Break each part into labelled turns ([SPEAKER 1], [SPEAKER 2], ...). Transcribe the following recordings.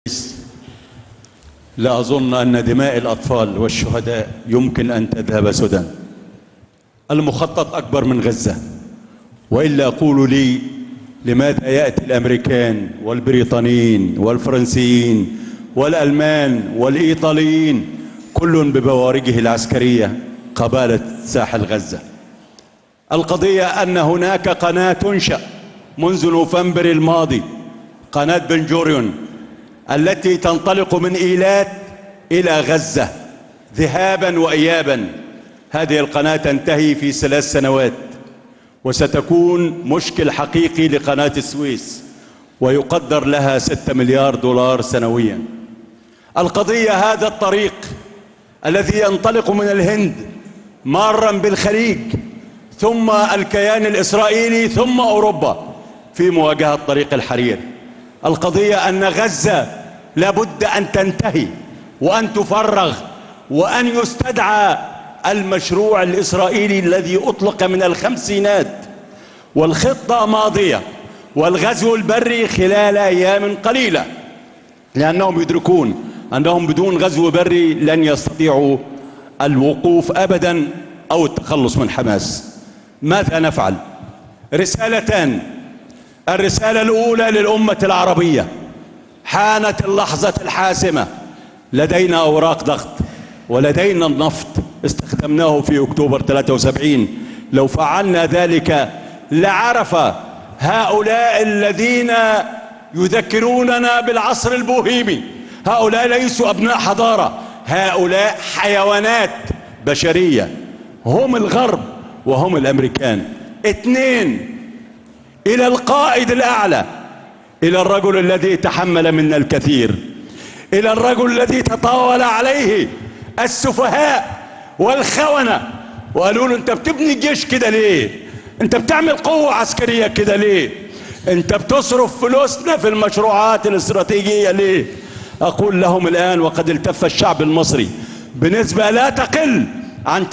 [SPEAKER 1] لا أظن أن دماء الأطفال والشهداء يمكن أن تذهب سدى. المخطط أكبر من غزة، وإلا قولوا لي لماذا يأتي الأمريكان والبريطانيين والفرنسيين والألمان والإيطاليين كل ببوارجه العسكرية قبالة ساحل غزة؟ القضية أن هناك قناة تنشأ منذ نوفمبر الماضي، قناة بن جوريون، التي تنطلق من إيلات إلى غزة ذهابا وإيابا. هذه القناة تنتهي في 3 سنوات، وستكون مشكل حقيقي لقناة السويس، ويقدر لها 6 مليار دولار سنويا. القضية هذا الطريق الذي ينطلق من الهند مارا بالخليج ثم الكيان الإسرائيلي ثم أوروبا في مواجهة طريق الحرير. القضية أن غزة لابد أن تنتهي وأن تفرغ وأن يستدعى المشروع الإسرائيلي الذي أطلق من الخمسينات، والخطة ماضية، والغزو البري خلال أيام قليلة، لأنهم يدركون أنهم بدون غزو بري لن يستطيعوا الوقوف أبدا أو التخلص من حماس. ماذا نفعل؟ رسالتان. الرسالة الأولى للأمة العربية: حانت اللحظة الحاسمة. لدينا أوراق ضغط ولدينا النفط استخدمناه في أكتوبر 73. لو فعلنا ذلك لعرف هؤلاء الذين يذكروننا بالعصر البوهيمي، هؤلاء ليسوا أبناء حضارة، هؤلاء حيوانات بشرية، هم الغرب وهم الأمريكان. 2، إلى القائد الأعلى، إلى الرجل الذي تحمل منا الكثير، إلى الرجل الذي تطاول عليه السفهاء والخونة وقالوا له: أنت بتبني الجيش كده ليه؟ أنت بتعمل قوة عسكرية كده ليه؟ أنت بتصرف فلوسنا في المشروعات الاستراتيجية ليه؟ أقول لهم الآن، وقد التف الشعب المصري بنسبة لا تقل عن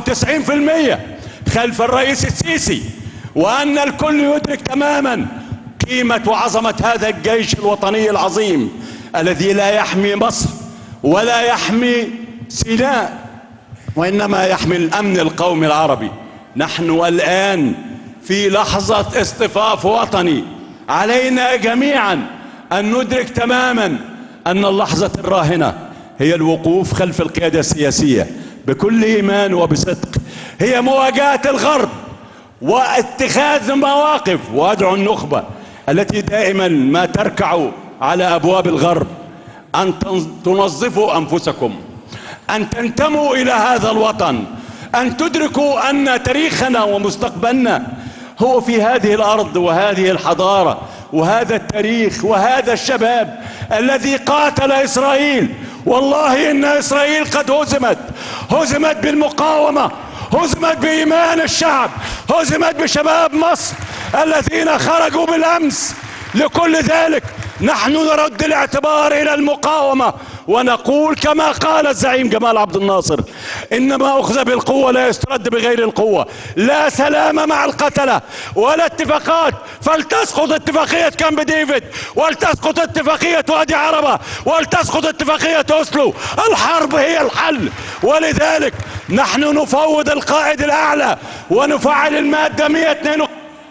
[SPEAKER 1] 99% خلف الرئيس السيسي، وأن الكل يدرك تماما قيمة وعظمة هذا الجيش الوطني العظيم الذي لا يحمي مصر ولا يحمي سيناء، وإنما يحمي الأمن القومي العربي. نحن الآن في لحظة اصطفاف وطني، علينا جميعا أن ندرك تماما أن اللحظة الراهنة هي الوقوف خلف القيادة السياسية بكل إيمان وبصدق، هي مواجهة الغرب واتخاذ مواقف. وأدعو النخبة التي دائما ما تركع على أبواب الغرب أن تنظفوا أنفسكم، أن تنتموا إلى هذا الوطن، أن تدركوا أن تاريخنا ومستقبلنا هو في هذه الأرض وهذه الحضارة وهذا التاريخ وهذا الشباب الذي قاتل إسرائيل. والله إن إسرائيل قد هزمت بالمقاومة، هزمت بإيمان الشعب، هزمت بشباب مصر الذين خرجوا بالأمس. لكل ذلك نحن نرد الاعتبار إلى المقاومة ونقول كما قال الزعيم جمال عبد الناصر: إنما أخذ بالقوة لا يسترد بغير القوة. لا سلام مع القتلة ولا اتفاقات، فلتسقط اتفاقية كامب ديفيد، ولتسقط اتفاقية وادي عربة، ولتسقط اتفاقية أوسلو. الحرب هي الحل، ولذلك نحن نفوض القائد الأعلى ونفعل المادة 102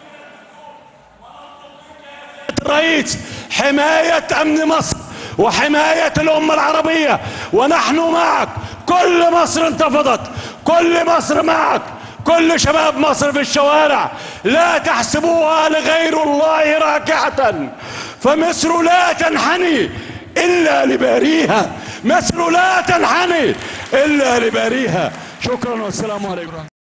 [SPEAKER 1] الرئيس: حماية أمن مصر وحماية الأمة العربية، ونحن معك. كل مصر انتفضت، كل مصر معك، كل شباب مصر في الشوارع. لا تحسبوها لغير الله راكعة، فمصر لا تنحني إلا لباريها، مصر لا تنحني إلا لباريها. شكرا والسلام عليكم.